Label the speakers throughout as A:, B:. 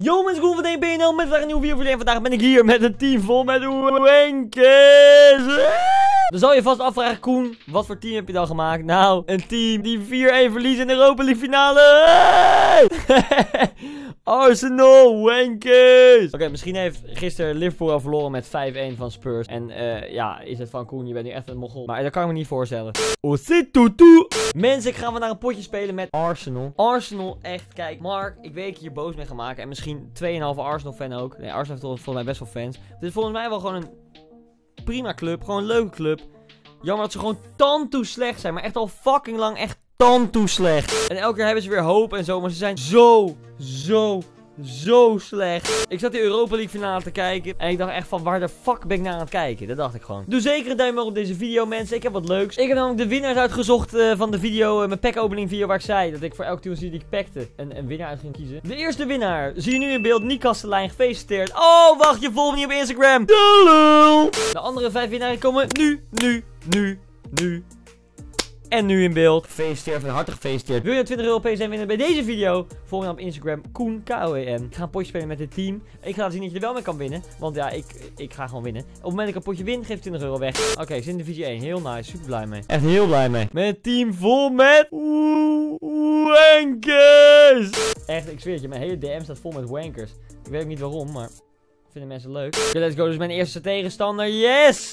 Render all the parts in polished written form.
A: Yo mensen, goed van DNPNL met vandaag een nieuwe video voor jullie. En vandaag ben ik hier met een team vol met wankers. Dan zal je vast afvragen, Koen, wat voor team heb je dan gemaakt? Nou, een team die 4-1 verliest in de Europa League finale. Arsenal, wankers. Oké, misschien heeft gisteren Liverpool al verloren met 5-1 van Spurs. En ja, is het van Koen, je bent nu echt een mogol. Maar dat kan ik me niet voorstellen. Mensen, ik ga vandaag een potje spelen met Arsenal. Arsenal, echt, kijk, Mark, ik weet dat ik hier boos mee ga maken. En misschien 2,5 Arsenal fan ook. Nee, Arsenal heeft volgens mij best wel fans. Dit is volgens mij wel gewoon een prima club. Gewoon een leuke club. Jammer dat ze gewoon tandtoe slecht zijn. Maar echt al fucking lang echt tandtoe slecht. En elke keer hebben ze weer hoop en zo. Maar ze zijn zo slecht. Ik zat die Europa League finale te kijken. En ik dacht echt van, waar de fuck ben ik naar aan het kijken? Dat dacht ik gewoon. Doe zeker een duimpje omhoog op deze video, mensen. Ik heb wat leuks. Ik heb namelijk de winnaars uitgezocht van de video. Mijn pack opening video waar ik zei dat ik voor elke team die ik packte een winnaar uit ging kiezen. De eerste winnaar zie je nu in beeld. Nick Kastelein, gefeliciteerd. Oh, wacht, je volgt me niet op Instagram. De andere 5 winnaars komen nu. En nu in beeld. Gefeliciteerd, van harte gefeliciteerd. Wil je 20 euro PC winnen bij deze video? Volg me op Instagram, Koen, K-O-E-N. Ik ga een potje spelen met dit team. Ik ga laten zien dat je er wel mee kan winnen. Want ja, ik ga gewoon winnen. Op het moment dat ik een potje win, geef 20 euro weg. Oké, zit in divisie 1. Heel nice, super blij mee. Echt heel blij mee. Met een team vol met wankers. Echt, ik zweer het je, mijn hele DM staat vol met wankers. Ik weet ook niet waarom, maar vinden mensen leuk. Okay, let's go. Dus mijn eerste tegenstander. Yes!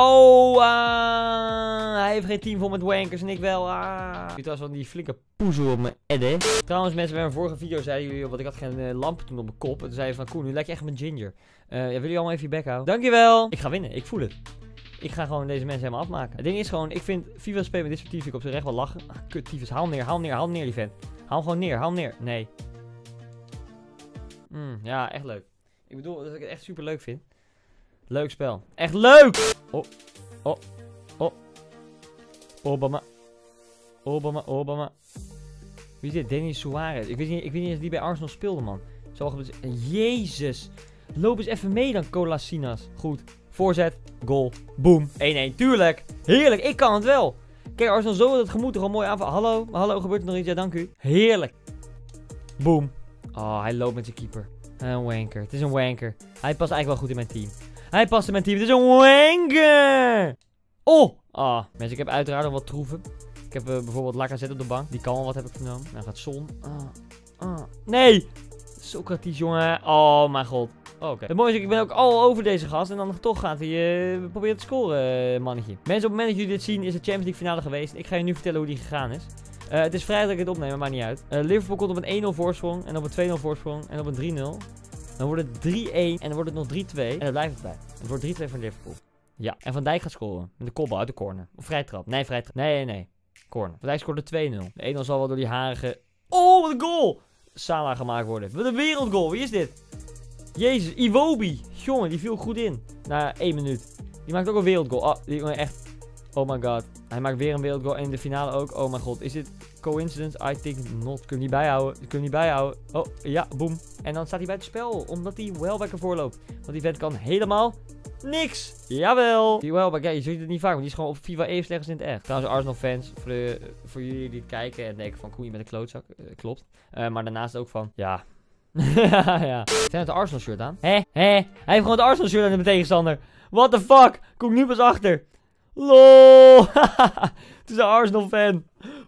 A: Hij heeft geen team vol met wankers en ik wel. Dit was wel die flinke poezel op mijn edde. Trouwens, mensen, bij mijn vorige video zeiden jullie, want ik had geen lampen toen op mijn kop. En toen zeiden van, Koen, nu lijkt je echt met ginger. Willen jullie allemaal even je bek houden? Dankjewel! Ik ga winnen, ik voel het. Ik ga gewoon deze mensen helemaal afmaken. Het ding is gewoon, ik vind FIFA spelen met dit soort teams vind ik op zich echt wel lachen. Kut, tyfus. Haal hem neer, die vent. Haal hem gewoon neer, Nee. Ja, echt leuk. Ik bedoel, dat ik het echt super leuk vind. Leuk spel. Echt leuk! Obama. Wie is dit? Denis Suarez. Ik weet niet eens die bij Arsenal speelde, man. Jezus. Loop eens even mee dan, Colasinas. Goed. Voorzet. Goal. Boom. 1-1. Tuurlijk. Heerlijk. Ik kan het wel. Kijk, Arsenal zo dat gemoed toch al mooi aanval. Hallo. Gebeurt er nog iets? Ja, dank u. Heerlijk. Boom. Oh, hij loopt met zijn keeper. Een wanker. Het is een wanker. Hij past eigenlijk wel goed in mijn team. Het is een wanker. Mensen, ik heb uiteraard nog wat troeven. Ik heb bijvoorbeeld Lacazette op de bank. Die kan wel wat, heb ik vernomen. Nou gaat Son. Nee. Socrates, jongen. Oh, mijn god. Oké. Het mooie is, ik ben ook al over deze gast. En dan toch gaat hij proberen te scoren, mannetje. Mensen, op het moment dat jullie dit zien, is de Champions League finale geweest. Ik ga je nu vertellen hoe die gegaan is. Het is vrijdag dat ik het opneem, maar maakt niet uit. Liverpool komt op een 1-0 voorsprong. En op een 2-0 voorsprong. En op een 3-0. Dan wordt het 3-1. En dan wordt het nog 3-2. En dan blijft het bij. Het wordt 3-2 voor Liverpool. Ja. En Van Dijk gaat scoren. Met de kopbal uit de corner. Of vrijtrap. Nee, vrijtrap. Nee. Corner. Van Dijk scoort de 2-0. De 1-0 zal wel door die harige... Oh, wat een goal! Salah gemaakt worden. Wat een wereldgoal. Wie is dit? Jezus, Iwobi. Jongen, die viel goed in. Na 1 minuut. Die maakt ook een wereldgoal. Oh, die jongen echt... Oh my god. Hij maakt weer een wereldgoal en in de finale ook. Oh my god. Is dit coincidence? I think not. Kun je niet bijhouden. Oh, ja. Boom. En dan staat hij bij het spel. Omdat hij Welbeck ervoor loopt. Want die vent kan helemaal niks. Jawel. Die Welbeck, ja, je ziet het niet vaak. Want die is gewoon op FIFA even slechts in het echt. Trouwens, Arsenal fans. Voor jullie die het kijken en denken van, Koen, je bent een klootzak. Klopt. Maar daarnaast ook van, ja... ja. Zijn het de Arsenal shirt aan? Hij heeft gewoon het Arsenal shirt aan de tegenstander. What the fuck? Kom ik nu pas achter. LOL. Het is een Arsenal fan.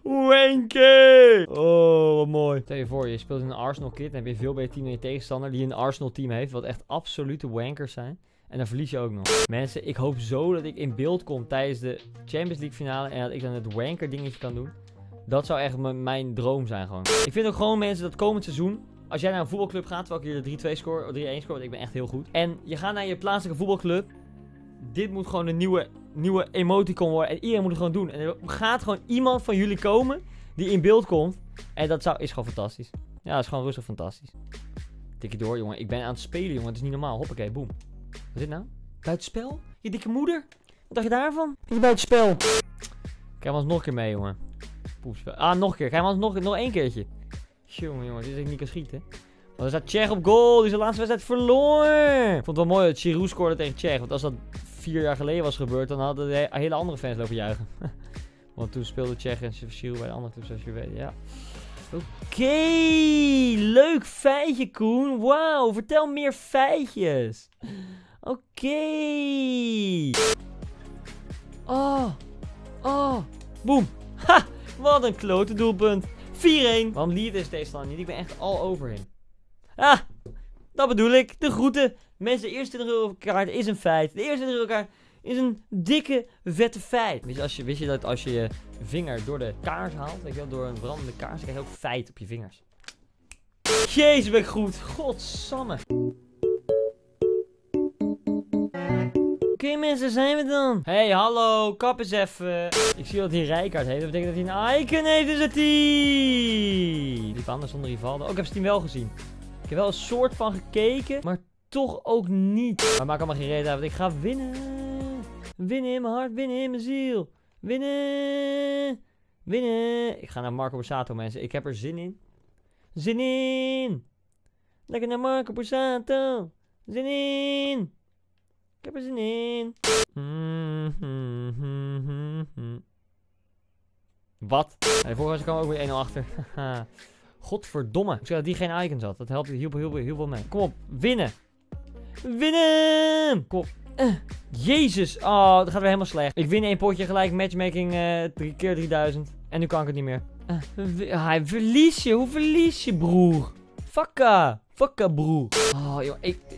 A: Wanker. Oh, wat mooi. Stel je voor, je speelt in een Arsenal kit. Dan heb je een veel beter team dan je tegenstander die een Arsenal team heeft. Wat echt absolute wankers zijn. En dan verlies je ook nog. Mensen, ik hoop zo dat ik in beeld kom tijdens de Champions League finale. En dat ik dan het wanker dingetje kan doen. Dat zou echt mijn droom zijn gewoon. Ik vind ook gewoon, mensen, dat komend seizoen... Als jij naar een voetbalclub gaat, terwijl ik hier de 3-2 score, of 3-1 score, want ik ben echt heel goed. En je gaat naar je plaatselijke voetbalclub. Dit moet gewoon een nieuwe emoticon worden. En iedereen moet het gewoon doen. En er gaat gewoon iemand van jullie komen die in beeld komt. En dat is gewoon fantastisch. Ja, dat is gewoon rustig fantastisch. Tikje door, jongen. Ik ben aan het spelen, jongen. Het is niet normaal. Hoppakee, boem. Wat is dit nou? Buitenspel? Je dikke moeder? Wat dacht je daarvan? Ik ben buitenspel. Krijg ons nog een keer mee, jongen. Poepspel. Nog een keer. Krijg ons nog 1 keertje. Jongen, dit is ik niet kan schieten. Want er staat Tsjech op goal. Die is de laatste wedstrijd verloren. Ik vond het wel mooi dat Giroud scoorde tegen Tsjech. Want als dat 4 jaar geleden was gebeurd, dan hadden de hele andere fans lopen juichen. Want toen speelde Tsjech en Giroud bij de andere clubs, zoals je weet. Ja. Oké, leuk feitje, Koen. Wauw, vertel meer feitjes. Oké. Boem. Ha, wat een klote doelpunt. 4-1. Waarom liet is deze dan niet? Ik ben echt all over hem. Ah, dat bedoel ik. De groeten. Mensen, de eerste 20 euro kaart is een feit. De eerste 20 euro kaart is een dikke, vette feit. Wist je dat als je je vinger door de kaars haalt, weet je wel, door een brandende kaars, dan krijg je ook feit op je vingers. Jezus, ben ik goed. Godsamme. Oké, mensen, zijn we dan? Hey, hallo, kap eens even. Ik zie dat hij een rijkaart heeft. Dat betekent dat hij een icon heeft in zijn team. Liep anders zonder Rivaldo. Oh, ik heb zijn team wel gezien. Ik heb wel een soort van gekeken, maar toch ook niet. Maar maak allemaal geen reden uit, want ik ga winnen. Winnen in mijn hart, winnen in mijn ziel. Winnen. Winnen. Ik ga naar Marco Borsato, mensen. Ik heb er zin in. Zin in. Lekker naar Marco Borsato. Zin in. Ik heb er zin in. Wat? Nee, vorige kwam ook weer 1-0 achter. Godverdomme. Ik zei dat die geen icons had. Dat helpt heel veel mee. Kom op, winnen. Winnen! Kom op. Jezus. Oh, dat gaat weer helemaal slecht. Ik win 1 potje gelijk. Matchmaking 3 keer 3000. En nu kan ik het niet meer. Hij verlies je. Hoe verlies je, broer? Fakka. Fakka, broer. Oh, joh.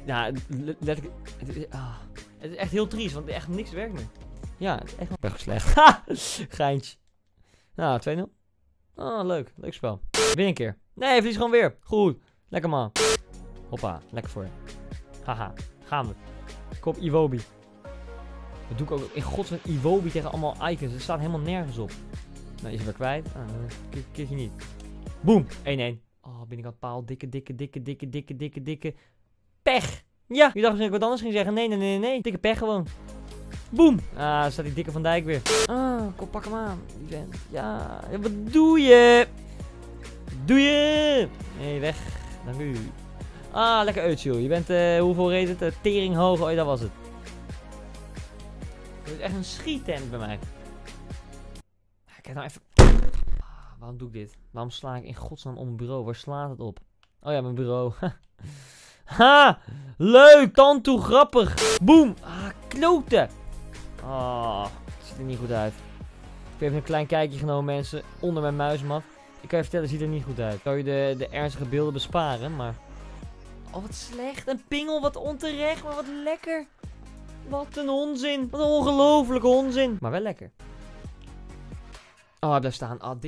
A: Het is echt heel triest, want echt niks werkt meer. Ja, het is echt wel slecht. Ha! Geintje. Nou, 2-0. Oh, leuk. Leuk spel. Win een keer. Nee, verlies gewoon weer. Goed. Lekker man. Hoppa. Lekker voor je. Haha. Gaan we. Kom op, Iwobi. Dat doe ik ook in godsnaam Iwobi tegen allemaal icons. Het staat helemaal nergens op. Nou, is hij weer kwijt. Ah, een keertje niet. Boom. 1-1. Oh, binnenkant paal. Dikke. Pech. Ja. Je dacht misschien dat ik wat anders ging zeggen. Nee. Dikke pech gewoon. Boom. Ah, staat die dikke Van Dijk weer. Ah, kom, pak hem aan. Die vent. Ja. Wat doe je? Doe je? Nee, weg. Dank u. Ah, lekker Özil. Je bent, hoeveel reed het? Tering hoog. Oh, dat was het. Het is echt een schiettent bij mij. Kijk nou even. Waarom doe ik dit? Waarom sla ik in godsnaam om mijn bureau? Waar slaat het op? Oh ja, mijn bureau. Ha! Leuk! Tantoe, grappig! Boom! Ah, kloten! Ah, het ziet er niet goed uit. Ik heb even een klein kijkje genomen, mensen. Onder mijn muismat. Ik kan je vertellen, het ziet er niet goed uit. Ik kan je de ernstige beelden besparen, maar... Oh, wat slecht. Een pingel, wat onterecht, maar wat lekker. Wat een onzin. Wat een ongelofelijke onzin. Maar wel lekker. Oh, hij blijft staan. Ah,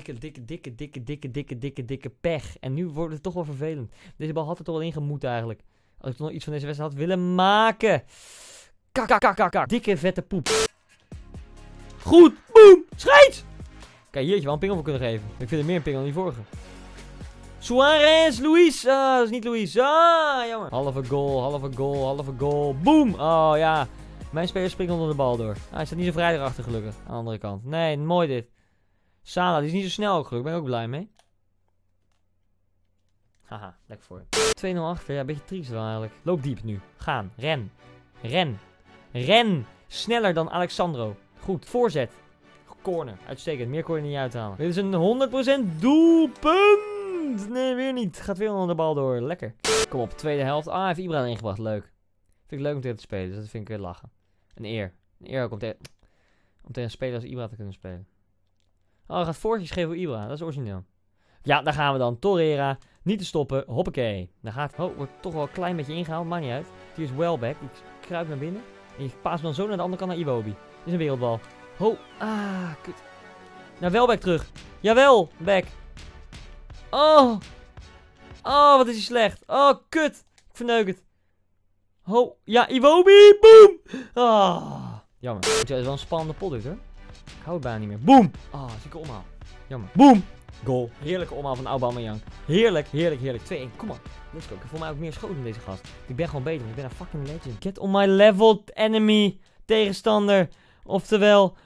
A: dikke pech. En nu wordt het toch wel vervelend. Deze bal had er toch wel in gemoeten eigenlijk. Als ik toch nog iets van deze wedstrijd had willen maken. Kak. Dikke vette poep. Goed. Boom. Scheids. Kijk, hier had je wel een pingel voor kunnen geven. Ik vind er meer een pingel dan die vorige. Suarez, Luis. Ah, dat is niet Luis. Ah, jammer. Halve goal. Boom. Oh, ja. Mijn speler springt onder de bal door. Ah, hij staat niet zo vrij erachter gelukkig. Aan de andere kant. Nee, mooi dit. Salah, die is niet zo snel ook gelukkig. Ben ik ook blij mee. Haha, lekker voor je. 2-0 achter. Ja, een beetje triest wel eigenlijk. Loop diep nu. Gaan. Ren. Sneller dan Alexandro. Goed. Voorzet. Corner. Uitstekend. Meer kon je niet uithalen. Dit is een 100% doelpunt. Nee, weer niet. Gaat weer onder de bal door. Lekker. Kom op, tweede helft. Ah, hij heeft Ibra erin gebracht. Leuk. Vind ik leuk om tegen te spelen. Dus dat vind ik weer lachen. Een eer. Een eer ook om tegen een speler als Ibra te kunnen spelen. Oh, hij gaat voortjes geven voor Ibra. Dat is origineel. Ja, daar gaan we dan. Torreira. Niet te stoppen. Hoppakee. Daar gaat... Oh, wordt toch wel een klein beetje ingehaald. Maakt niet uit. Hier is Welbeck. Die kruipt naar binnen. En je paast dan zo naar de andere kant naar Iwobi. Dit is een wereldbal. Oh. Ah, kut. Naar Welbeck terug. Jawel, Beck. Oh. Oh, wat is hij slecht. Oh, kut. Ik verneuk het. Oh. Ja, Iwobi. Boom. Ah. Jammer. Het is wel een spannende pot dit, hoor. Ik hou het bijna niet meer. Boom. Ah, zieke omhaal. Jammer. Boom. Goal. Heerlijke omhaal van Aubameyang. Heerlijk. 2-1. Kom op. Let's go. Ik heb voor mij ook meer schoten dan deze gast. Ik ben gewoon beter, want ik ben een fucking legend. Get on my level, enemy. Tegenstander. Oftewel,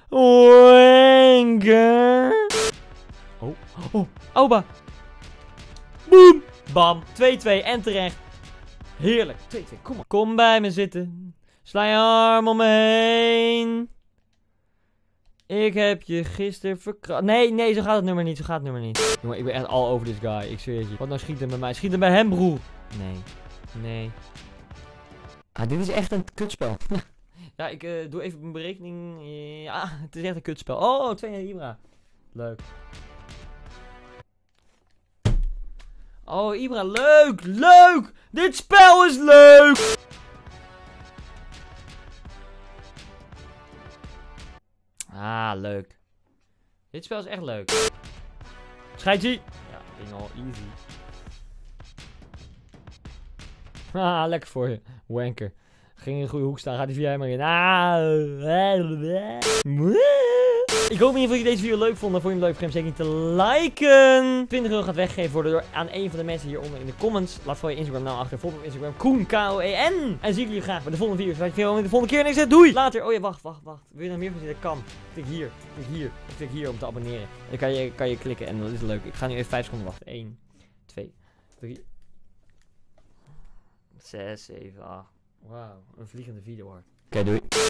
A: Wenger. Oh. Auba. Boom. Bam. 2-2 en terecht. Heerlijk. 2-2. Kom op. Kom bij me zitten. Sla je arm om me heen. Ik heb je gisteren verkracht. Nee, zo gaat het nummer niet. Jongen, ik ben echt all over this guy. Ik zweer het je. Wat nou schiet hem bij mij? Schiet hem bij hem, broer. Nee. Ah, dit is echt een kutspel. Ja, ik doe even mijn berekening. Ja, het is echt een kutspel. Oh, 2 Ibra. Leuk. Oh, Ibra, leuk! Dit spel is leuk! Ah, leuk. Dit spel is echt leuk. Scheidje! Ja, ging al easy. Ah, lekker voor je. Wanker. Ging in een goede hoek staan, gaat die via hem erin. Ik hoop in ieder geval dat je deze video leuk vond. En vond je hem leuk, vergeet hem zeker niet te liken. 20 euro gaat weggegeven worden door aan een van de mensen hieronder in de comments. Laat vooral je Instagram nou achter. Volg me op Instagram. Koen, K-O-E-N. En zie ik jullie graag bij de volgende video. Zodat je veel de volgende keer niks zegt. Doei! Later. Oh ja, wacht. Wil je nog meer van zien? Dat kan. Klik hier. Of klik hier om te abonneren. En dan kan je klikken en dat is leuk. Ik ga nu even 5 seconden wachten. 1, 2, 3, 6, 7, 8. Wauw, een vliegende video hoor. Oké, doei.